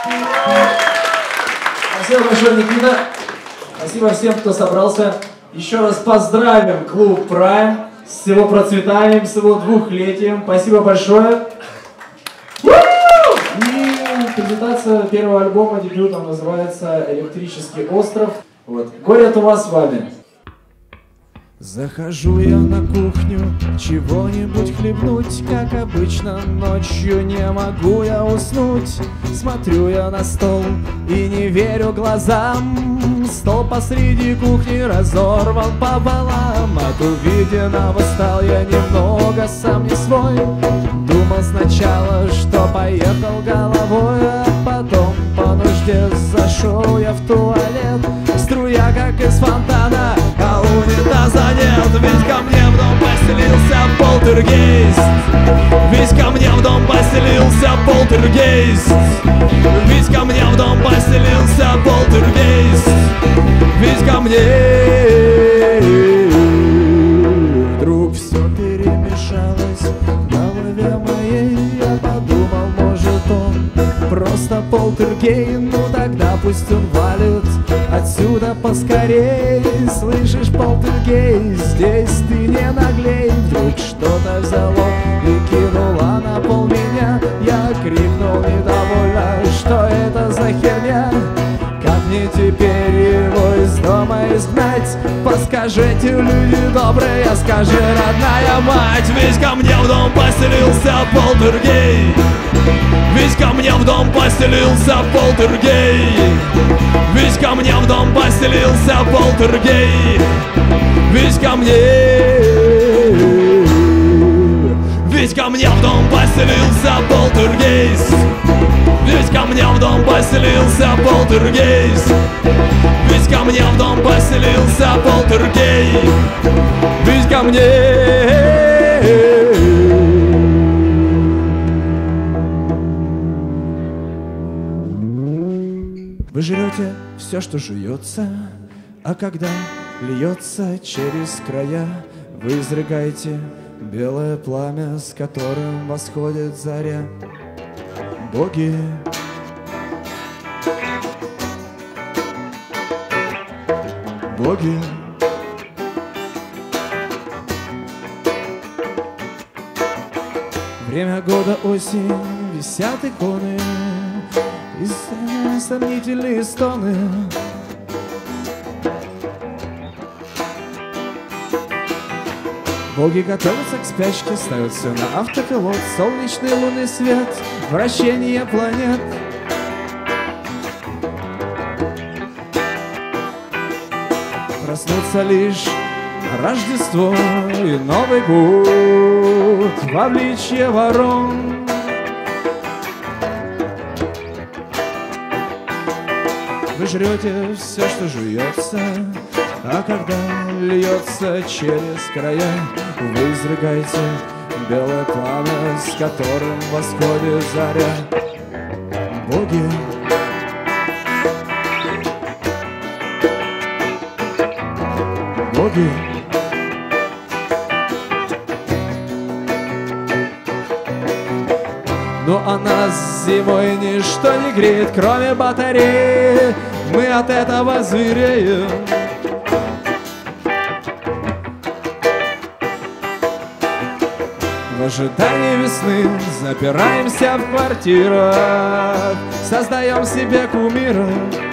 Спасибо большое, Никита. Спасибо всем, кто собрался. Еще раз поздравим клуб Prime с его процветанием, с его 2-летием. Спасибо большое. И презентация первого альбома дебютом называется «Электрический остров». Вот. Город у вас с вами. Захожу я на кухню, чего-нибудь хлебнуть, как обычно ночью не могу я уснуть. Смотрю я на стол и не верю глазам. Стол посреди кухни разорван пополам. От увиденного стал я немного сам не свой. Думал сначала, что поехал головой, а потом по нужде зашел я в туалет. Струя как из фонтана, а унитаза нет. Ведь ко мне в дом поселился полтергейст. Ведь ко мне в дом поселился полтергейст. Ведь ко мне в дом поселился полтергейст. Ведь ко мне вдруг все перемешалось в голове моей. Я подумал, может он просто полтергей. Ну тогда пусть он валит отсюда поскорей. Слышишь, полтергей, здесь ты не наглей. Вдруг что-то взяло и кинуло на пол меня. Я крикнул недовольно, что это за херня. Как мне теперь его из дома изгнать? Подскажите, люди добрые, скажи, родная мать. Ведь ко мне в дом поселился полтергей. Ведь ко мне в дом поселился полтергей. Ведь ко мне в дом поселился полтергей. Ведь ко мне. Ведь ко мне в дом поселился полтергейст. Ведь ко мне в дом поселился полтергейст. Ведь ко мне в дом поселился полтергей. Ведь ко мне. Вы жрете все, что жуется, а когда льется через края, вы изрыгаете белое пламя, с которым восходит заря. Боги, боги, время года осень, висят иконы и сомнительные стоны. Боги готовятся к спячке, ставят все на автопилот. Солнечный лунный свет, вращение планет. Проснуться лишь Рождество и Новый год в обличье ворон. Вы жрете все, что жуется, а когда льется через края, вы изрыгаете белое пламя, с которым восходит заря. Боги, боги, но а нас зимой ничто не греет, кроме батареи. Мы от этого звереем. В ожидании весны запираемся в квартирах, создаем себе кумира.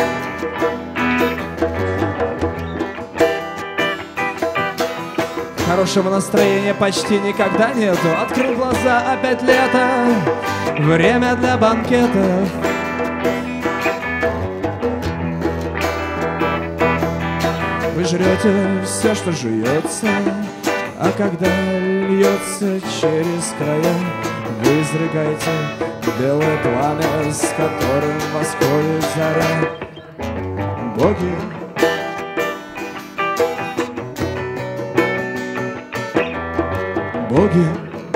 Хорошего настроения почти никогда нету. Открыл глаза, опять лето, время для банкетов. Вы жрете все, что жуется, а когда льется через края, вы изрыгаете белое пламя, с которым восходит заря. Боги, боги,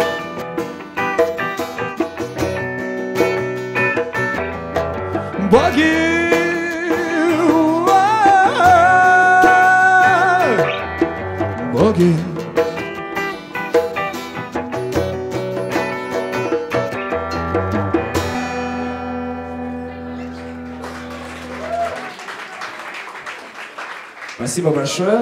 боги. Боги, Спасибо большое.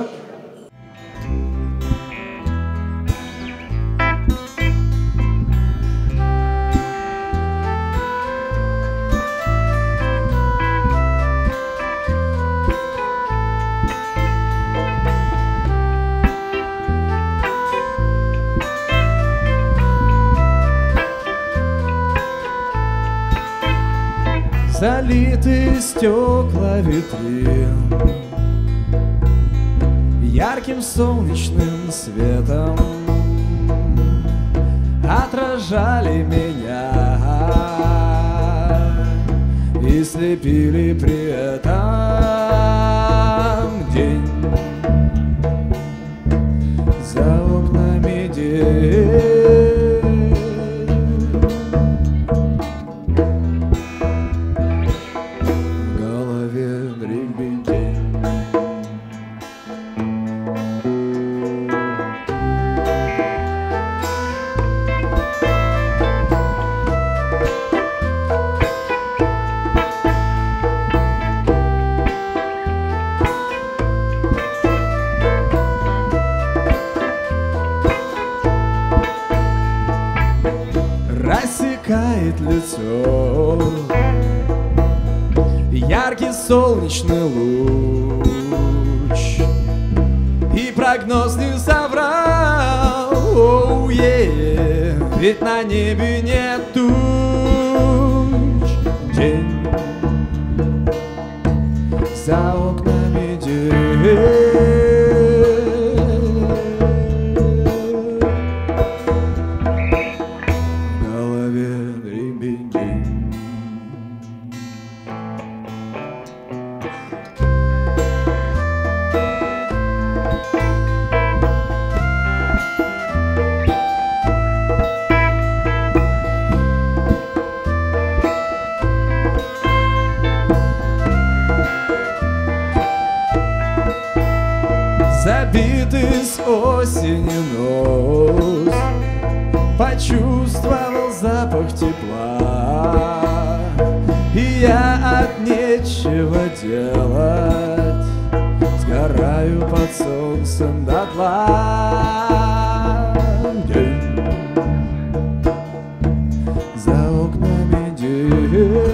Залиты стекла витрин ярким солнечным светом отражали меня и слепили при этом день. За окнами день. Рассекает лицо яркий солнечный луч, и прогноз не соврал, ведь на небе нет туч. День, за окнами день. Забитый с осени нос почувствовал запах тепла, и я от нечего делать сгораю под солнцем дотла. День, за окнами день.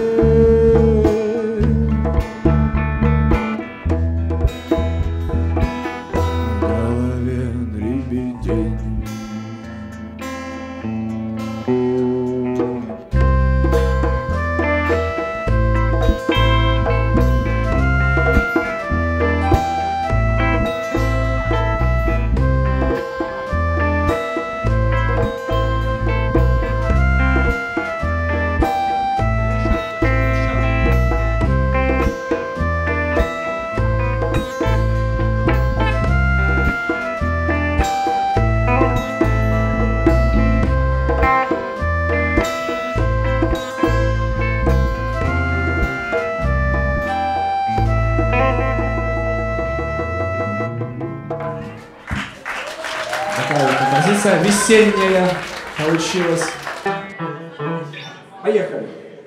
Такая вот композиция весенняя получилась. Поехали.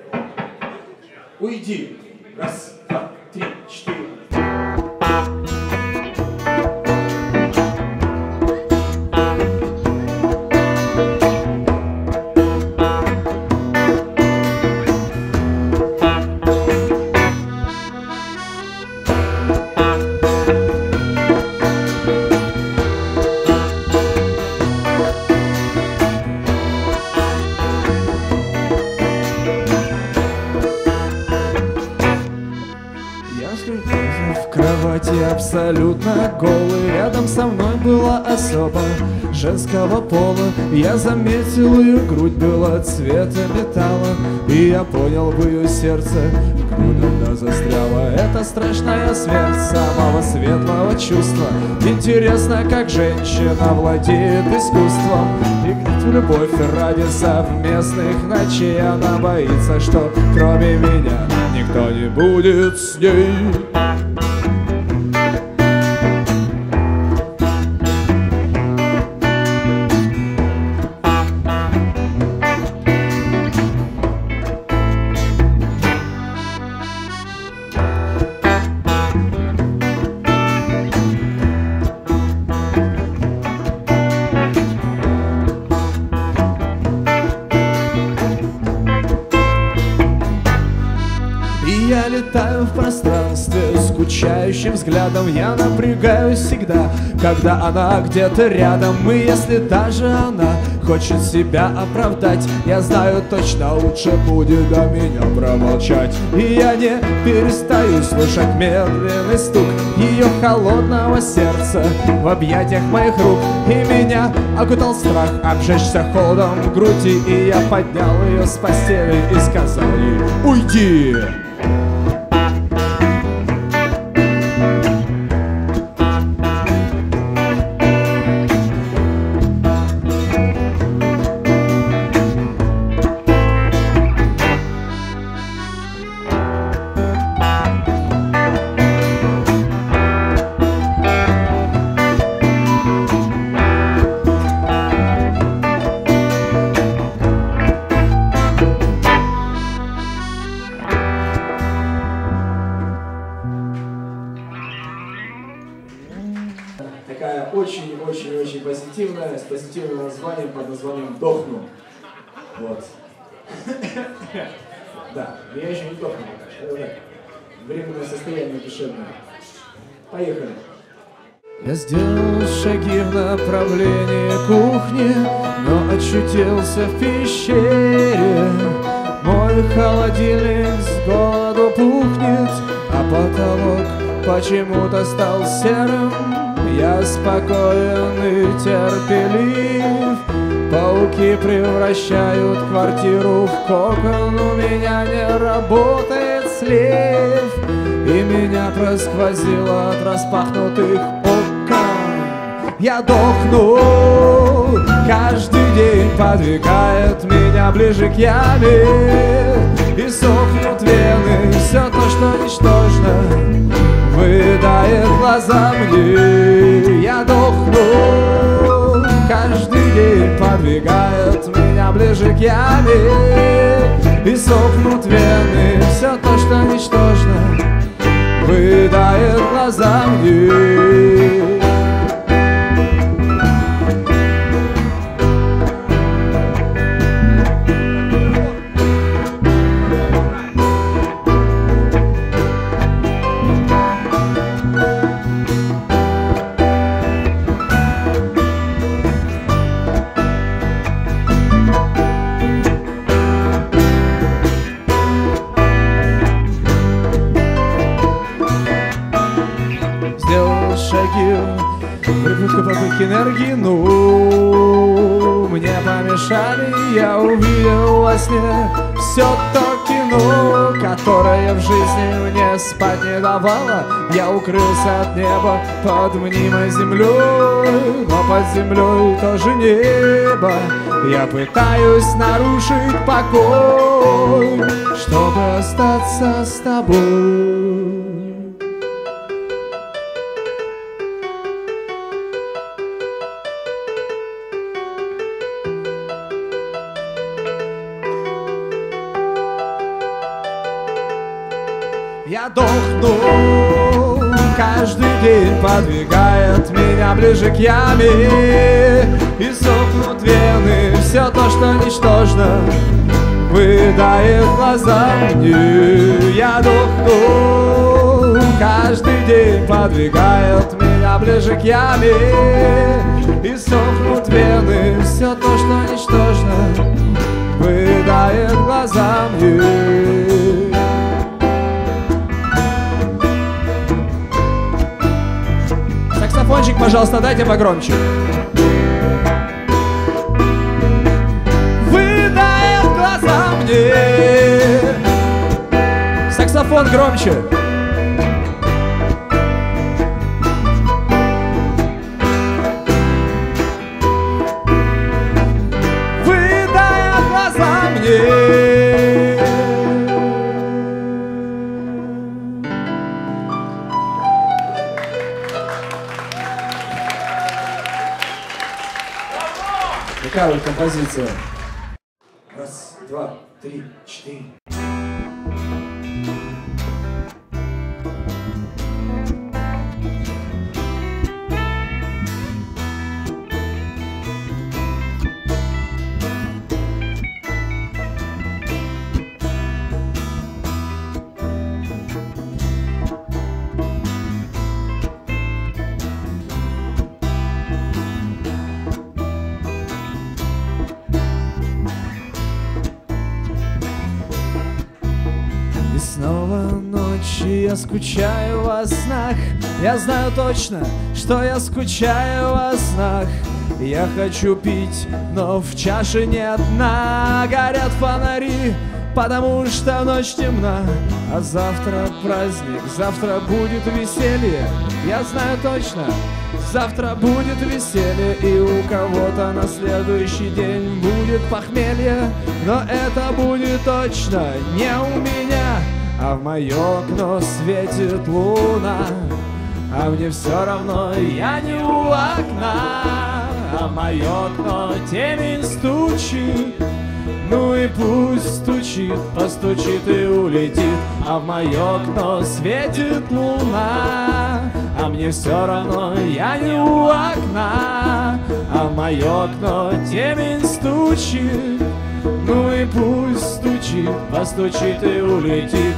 Уйди. Раз, два, три, четыре. В кровати абсолютно голый, рядом со мной была особа женского пола. Я заметил, ее грудь была цвета металла, и я понял, в ее сердце грудь застряла. Это страшная смерть самого светлого чувства. Интересно, как женщина владеет искусством играть в любовь ради совместных ночей. Она боится, что кроме меня никто не будет с ней. И я летаю в пространстве, скучающим взглядом я напрягаюсь всегда, когда она где-то рядом. И если даже она хочет себя оправдать, я знаю точно, лучше будет до меня промолчать. И я не перестаю слышать медленный стук ее холодного сердца в объятиях моих рук. И меня окутал страх обжечься холодом в груди, и я поднял ее с постели и сказал ей: уйди! Такая очень-очень-очень позитивная, с позитивным названием, под названием «Дохну». Вот. Да, но я еще не дохну пока что. Это так, временное состояние душевное. Поехали. Я сделал шаги в направлении кухни, но очутился в пещере. Мой холодильник с голоду пухнет, а потолок почему-то стал серым. Я спокоен и терпелив. Пауки превращают квартиру в кокон. У меня не работает слив, и меня просквозило от распахнутых окон. Я дохну, каждый день подвигает меня ближе к яме, и сохнут вены, все то, что ничтожно выдает глаза мне. Я дохну, каждый день подвигает меня ближе к яме, и сохнут вены, все то, что ничтожно выдает глаза мне. Попытки энергии, ну, мне помешали. Я увидел во сне все то кино, которое в жизни мне спать не давало. Я укрылся от неба под мнимой землей, но под землей тоже небо. Я пытаюсь нарушить покой, чтобы остаться с тобой. Я дохну, каждый день подвигает меня ближе к яме, и сохнут вены, все то, что ничтожно выдает глаза мне. Я дохну, каждый день подвигает меня ближе к яме, и сохнут вены, все то, что ничтожно выдает глаза мне. Саксофончик, пожалуйста, дайте погромче. Выдает глаза мне. Саксофон громче. Выдает глаза мне. Такая вот композиция. Раз, два, три, четыре. И снова ночи я скучаю во снах. Я знаю точно, что я скучаю во снах. Я хочу пить, но в чаше нет дна. Горят фонари, потому что ночь темна. А завтра праздник, завтра будет веселье. Я знаю точно, завтра будет веселье. И у кого-то на следующий день будет похмелье. Но это будет точно не у меня. А в мое окно светит луна. А мне все равно, я не у окна. А в мое окно темень стучит. Ну и пусть стучит, постучит и улетит. А в мое окно светит луна. А мне все равно, я не у окна. А в мое окно темень стучит. Ну и пусть стучит, постучит и улетит.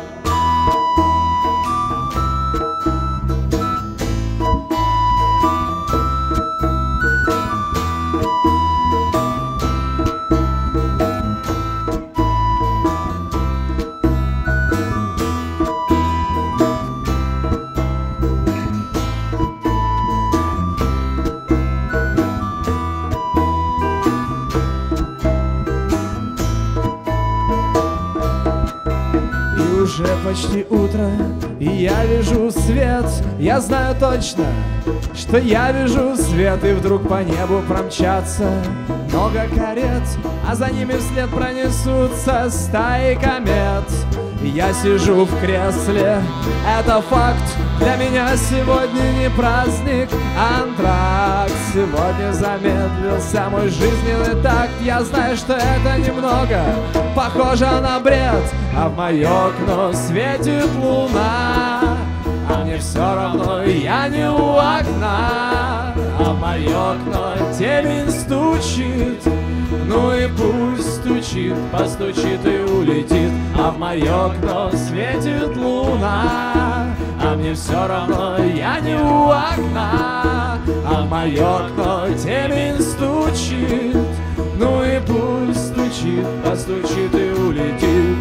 Уже почти утро, и я вижу свет. Я знаю точно, что я вижу свет. И вдруг по небу промчатся много карет, а за ними вслед пронесутся стаи комет. Я сижу в кресле, это факт. Для меня сегодня не праздник, а антракт. Сегодня замедлился мой жизненный такт. Я знаю, что это немного похоже на бред. А в мое окно светит луна. А мне все равно, я не у окна. А в мое окно темень стучит. Ну и пусть стучит, постучит и улетит. А в мое окно светит луна. А мне все равно, я не у окна. А в мое окно темень стучит. Ну и пусть стучит, постучит и улетит.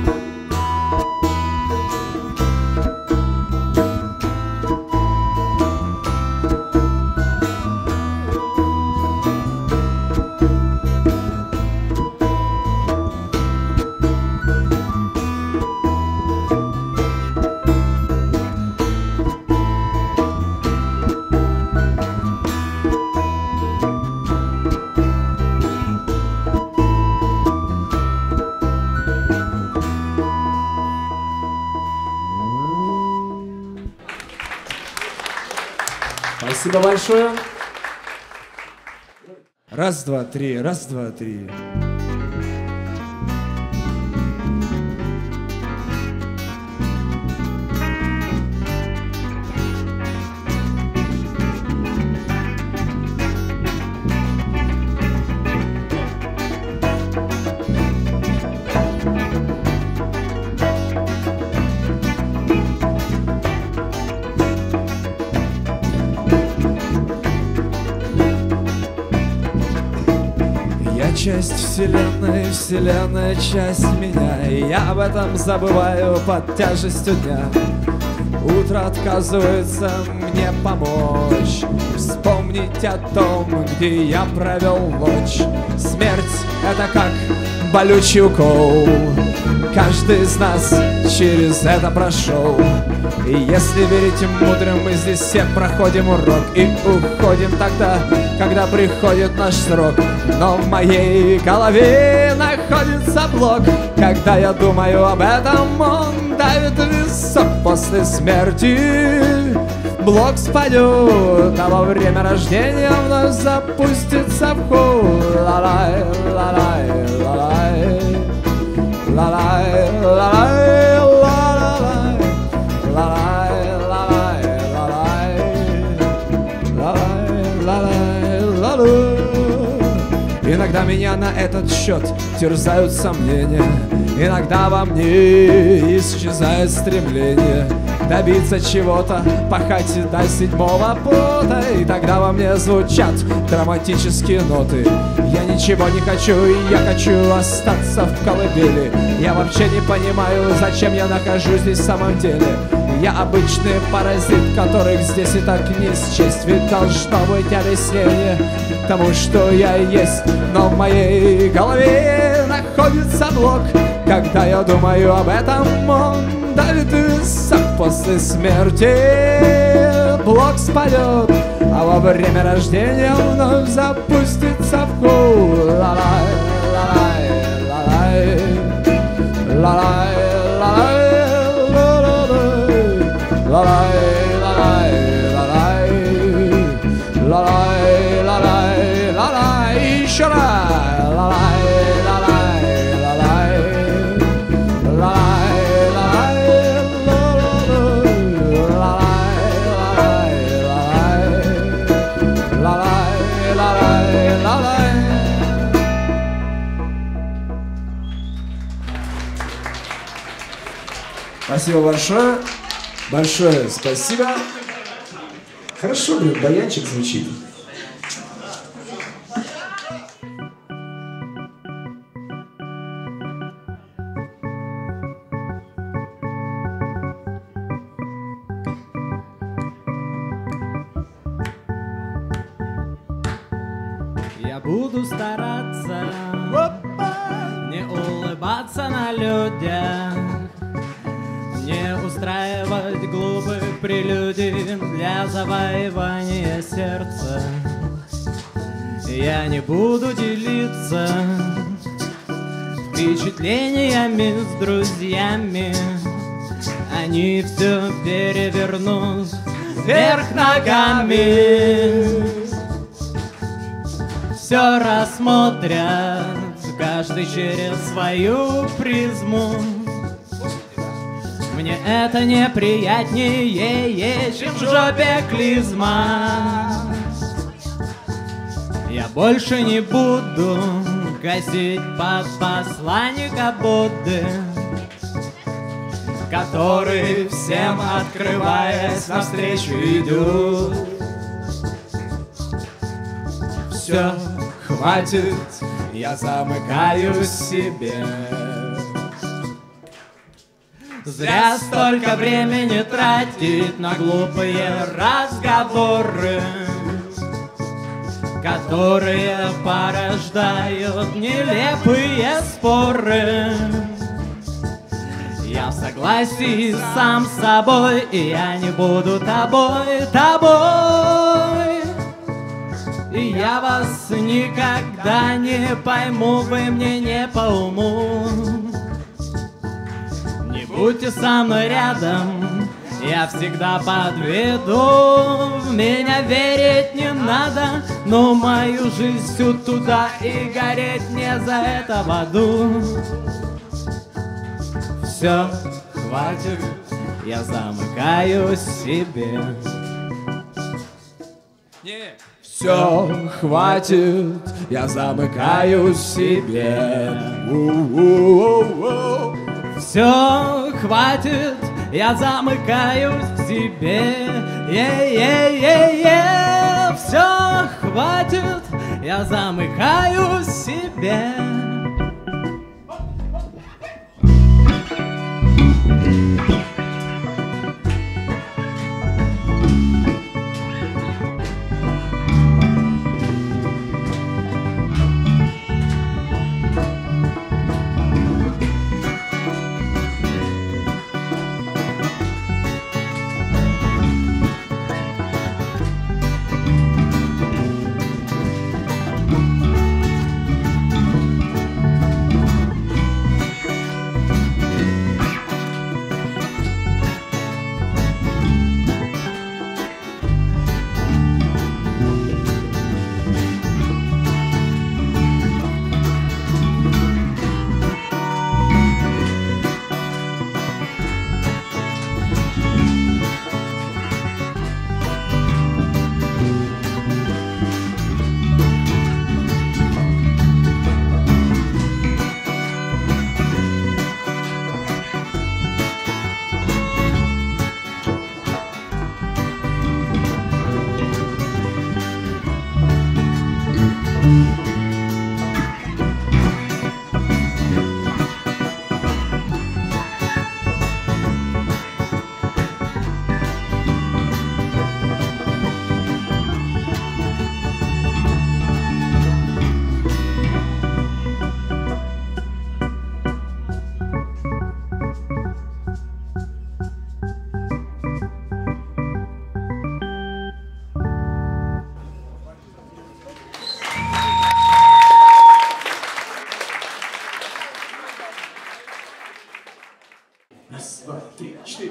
Спасибо большое. Раз, два, три, раз, два, три. Часть вселенной, вселенная часть меня. И я об этом забываю под тяжестью дня. Утро отказывается мне помочь вспомнить о том, где я провел ночь. Смерть — это как болючий укол. Каждый из нас через это прошел. И если верить мудрым, мы здесь все проходим урок и уходим тогда, когда приходит наш срок. Но в моей голове находится блок. Когда я думаю об этом, он давит в висок. После смерти блок спадет, а во время рождения вновь запустится в ход. Ла-лай, ла-лай, ла-лай, ла-лай, ла-лай, ла-лай, ла-лай, ла-лай, ла-лай, ла-лай. Иногда меня на этот счет терзают сомнения. Иногда во мне исчезает стремление. добиться чего-то, пахать до 7-го пота. И тогда во мне звучат драматические ноты. Я ничего не хочу, я хочу остаться в колыбели. Я вообще не понимаю, зачем я нахожусь здесь в самом деле. Я обычный паразит, которых здесь и так не счесть. Ведь должно быть объяснение тому, что я есть. Но в моей голове находится блок. Когда я думаю об этом, он давит и сам. После смерти блок спадет, а во время рождения вновь запустится в кул. Ла-лай, ла-лай, ла-лай, ла-лай, ла-лай, ла-лай, ла-лай, ла-лай, ла-лай, ла-лай, еще раз. Ла-лай, ла-лай, ла-лай, ла-лай, ла-лай, ла-лай. Спасибо большое. Большое спасибо. Хорошо, блин, баянчик звучит. Я буду стараться не улыбаться на людях, не устраивать глупых прелюдий для завоевания сердца. Я не буду делиться впечатлениями с друзьями. Они все перевернут вверх ногами. Все рассмотрят, каждый через свою призму. Мне это неприятнее, чем в жопе клизма. Я больше не буду косить под посланника Будды, который всем, открываясь навстречу, идут. Все, хватит, я замыкаюсь в себе. Зря столько времени тратить на глупые разговоры, которые порождают нелепые споры. Я в согласии сам с собой, и я не буду тобой. И я вас никогда не пойму, вы мне не по уму. Не будьте со мной рядом, я всегда подведу. В меня верить не надо, но мою жизнь всю туда, и гореть не за это в аду. Все, хватит, я замыкаюсь в себе. Все, хватит, я замыкаюсь в себе. Все, хватит, я замыкаюсь в себе. Все, хватит, я замыкаюсь в себе. 4.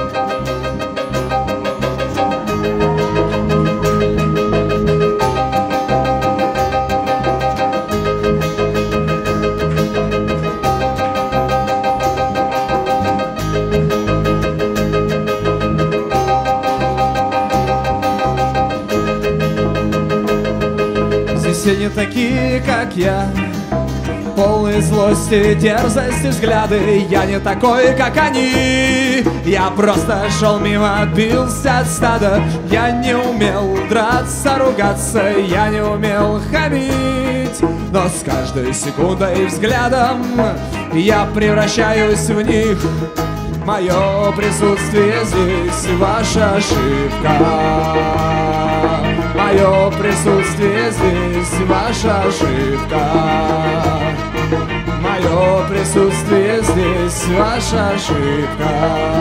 Все не такие, как я, полные злости, дерзости, взгляды. Я не такой, как они. Я просто шел мимо, отбился от стада. Я не умел драться, ругаться, я не умел хамить. Но с каждой секундой и взглядом я превращаюсь в них. Мое присутствие здесь ваша ошибка. Мое присутствие здесь ваша ошибка. Мое присутствие здесь ваша ошибка.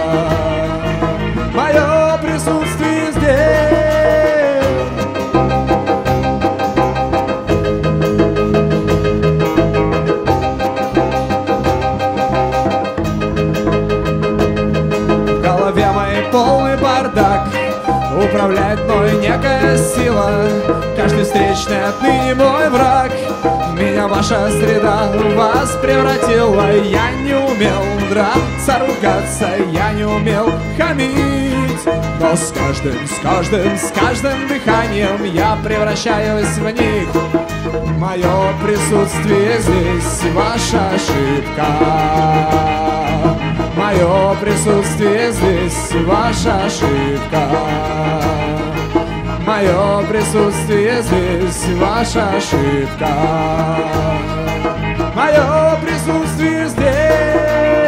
Мое присутствие здесь. В голове моей полный бардак. Управляет мной некая сила. Каждый встречный отныне мой враг. Меня ваша среда в вас превратила. Я не умел драться, ругаться, я не умел хамить. Но с каждым дыханием я превращаюсь в них. Мое присутствие здесь ваша ошибка. Мое присутствие здесь ваша ошибка. Мое присутствие здесь ваша ошибка. Мое присутствие здесь.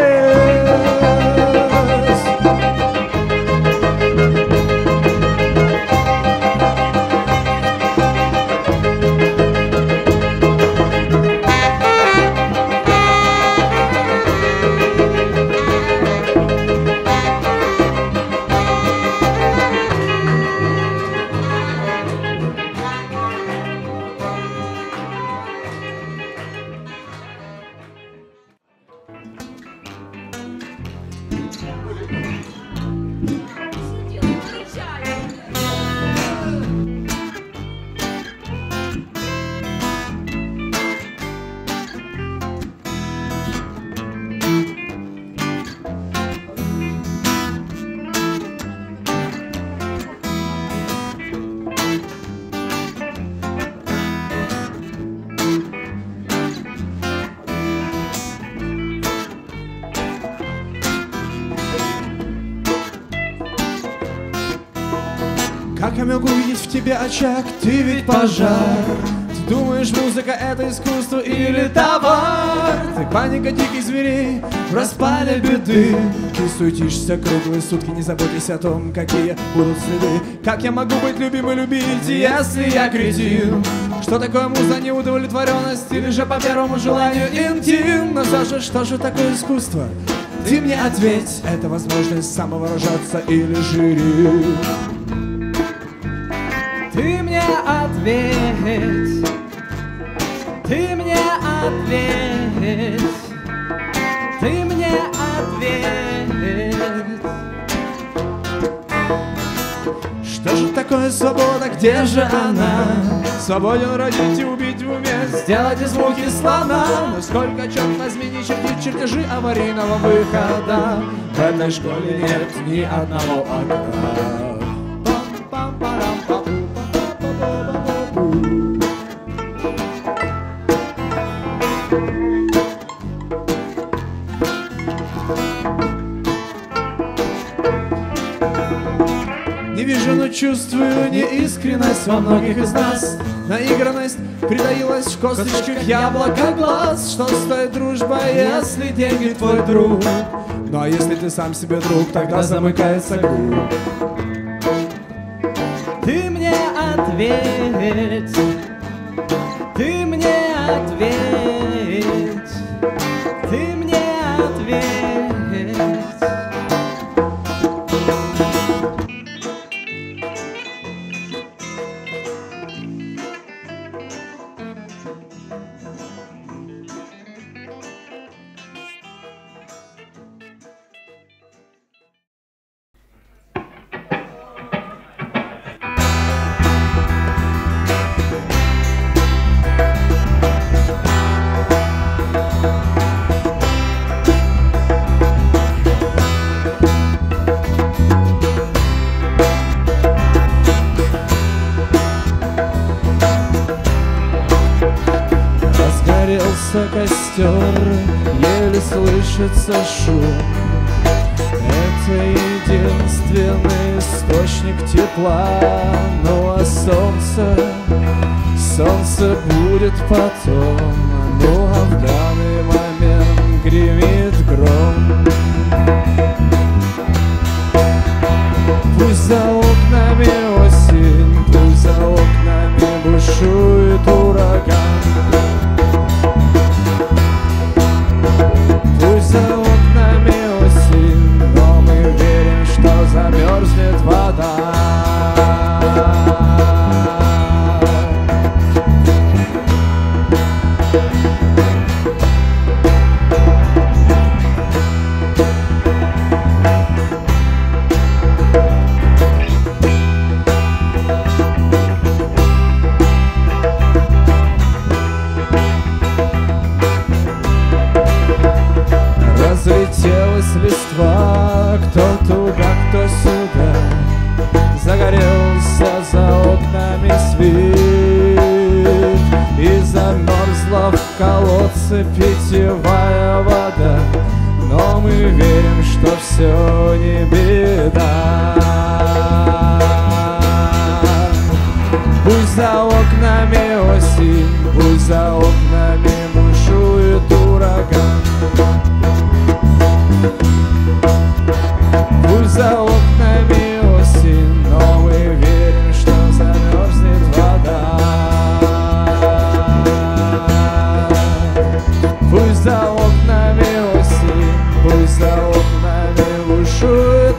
Как я могу увидеть в тебе очаг? Ты ведь пожар. Ты думаешь, музыка это искусство или товар? Ты паника диких зверей в распале беды. Ты суетишься круглые сутки, не заботясь о том, какие будут следы. Как я могу быть любим и любить, если я кретин? Что такое муза, неудовлетворенность или же по первому желанию интим? Но все же, что же такое искусство? Ты мне ответь, это возможность самовыражаться или жюри? Ты мне ответь, ты мне ответь, ты мне ответь. Что же такое свобода, где же она? Свободен родить и убить в уме, сделать из мухи слона. Но сколько, черт возьми, не чертить чертежи аварийного выхода. В этой школе нет ни одного окна. Не вижу, но чувствую неискренность во многих из нас. Наигранность притаилась в косточках яблока глаз. Что стоит дружба, если деньги твой друг? Ну а если ты сам себе друг, тогда замыкается круг. Ты мне ответь, ты мне ответь, ты мне ответь. слышится шум. Это единственный источник тепла. Ну а солнце будет потом. Ну а в данный момент гремит гром. Пусть за окнами осень, пусть за окнами бушует ураган. Пусть за окнами осень, но мы верим, что замерзнет вода. Разлетелась листва, кто туда, кто сюда. Загорелся за окнами свет, и замерзла в колодце питьевая вода. Но мы верим, что все не беда. Пусть за окнами осень, пусть за окнами бушует ураган. Пусть за окнами осень, но мы верим, что замерзнет вода. Пусть за окнами осень, пусть за окнами бушует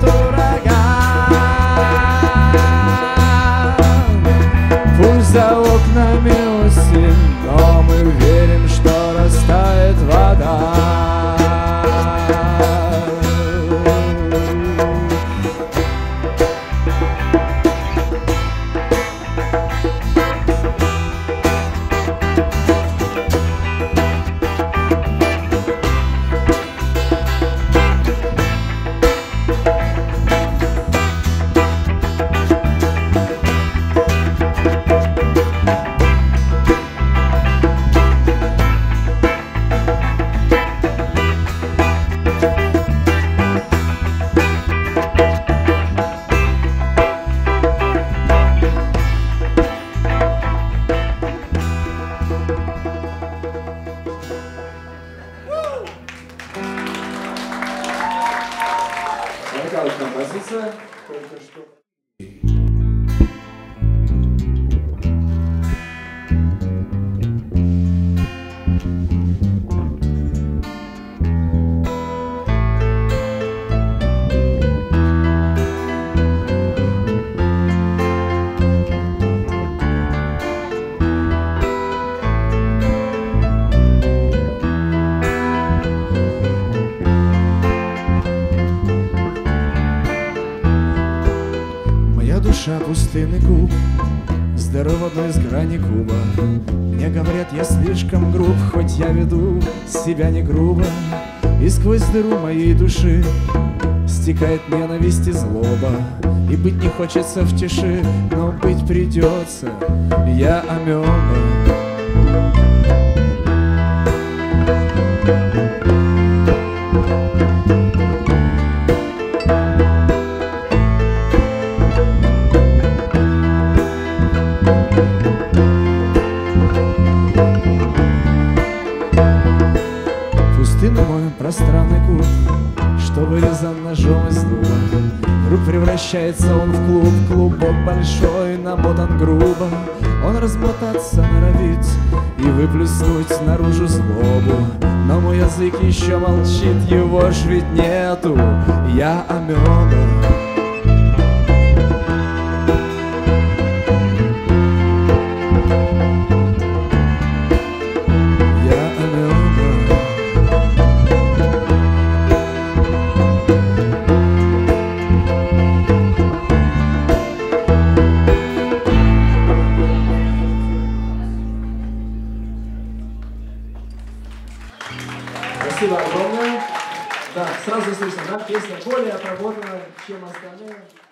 ураган. Пусть за окнами осень, но мы верим, что растает вода. Такая вот композиция. Только что. Душа пустынный куб, здорово одной из грани куба. Мне говорят, я слишком груб, хоть я веду себя не грубо. И сквозь дыру моей души стекает ненависть и злоба. И быть не хочется в тиши, но быть придется. Я амеба. Пустынный мой пространный куб, что вырезан ножом из дуба. Вдруг превращается он в клуб, клубок большой, намотан грубо. Он размотаться норовит и выплеснуть наружу злобу. Но мой язык еще молчит, его ж ведь нету. Я амеба. Спасибо огромное. Да, сразу слышно, да, песня более отработанная, чем остальные.